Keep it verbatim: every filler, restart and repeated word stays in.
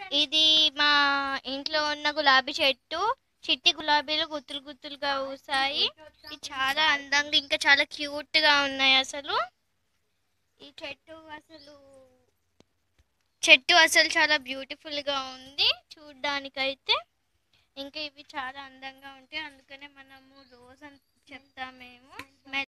ఇది మా ఇంట్లో ఉన్న గులాబీ చెట్టు. చిట్టి గులాబీలు గుత్తులు గుత్తులుగా పూసాయి. ఇది చాలా అందంగా ఇంకా చాలా క్యూట్ గా ఉన్నాయి. అసలు ఈ చెట్టు అసలు చెట్టు అసలు చాలా బ్యూటిఫుల్ గా ఉంది చూడ్డానికైతే. ఇంకా ఇవి చాలా అందంగా ఉంటాయి, అందుకనే మనము రోజు చెప్తామేమో.